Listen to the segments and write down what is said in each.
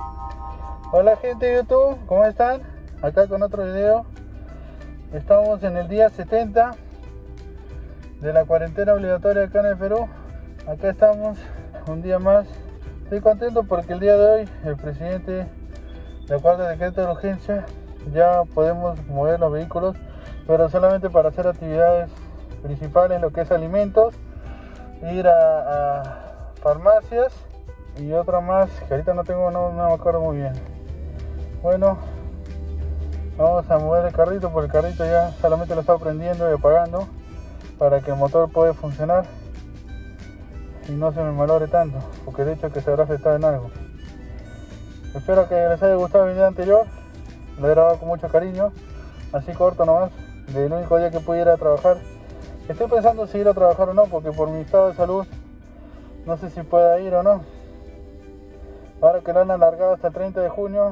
Hola gente de YouTube, ¿cómo están? Acá con otro video. Estamos en el día 70 de la cuarentena obligatoria acá en el Perú. Acá estamos un día más. Estoy contento porque el día de hoy el presidente, de acuerdo al decreto de urgencia, ya podemos mover los vehículos, pero solamente para hacer actividades principales, lo que es alimentos, ir a farmacias y otra más que ahorita no me acuerdo muy bien. Bueno, vamos a mover el carrito porque el carrito ya solamente lo está prendiendo y apagando para que el motor pueda funcionar y no se me malogre tanto, porque de hecho que se habrá afectado en algo. Espero que les haya gustado el video anterior. Lo he grabado con mucho cariño, así corto nomás, del único día que pude ir a trabajar. Estoy pensando si ir a trabajar o no, porque por mi estado de salud no sé si pueda ir o no. Ahora que lo han alargado hasta el 30 de junio,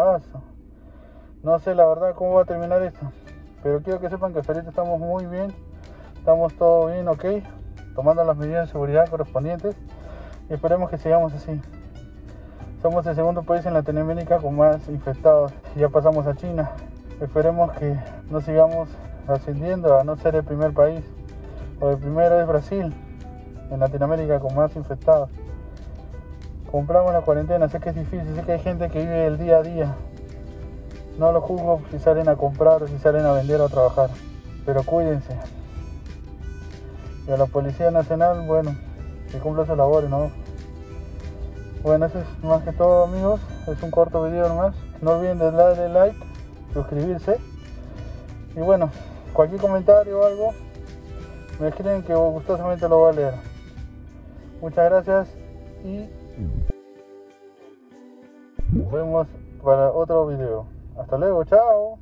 no sé la verdad cómo va a terminar esto. Pero quiero que sepan que hasta ahorita estamos muy bien, estamos todo bien, ok, tomando las medidas de seguridad correspondientes y esperemos que sigamos así. Somos el segundo país en Latinoamérica con más infectados, ya pasamos a China. Esperemos que no sigamos ascendiendo a no ser el primer país, o el primero es Brasil en Latinoamérica con más infectados. Compramos la cuarentena, sé que es difícil, sé que hay gente que vive el día a día. No lo juzgo si salen a comprar o si salen a vender o a trabajar, pero cuídense. Y a la Policía Nacional, bueno, que cumpla su labor, ¿no? Bueno, eso es más que todo, amigos. Es un corto video nomás. No olviden de darle like, suscribirse. Y bueno, cualquier comentario o algo, me escriben que gustosamente lo voy a leer. Muchas gracias y nos vemos para otro video. Hasta luego, chao.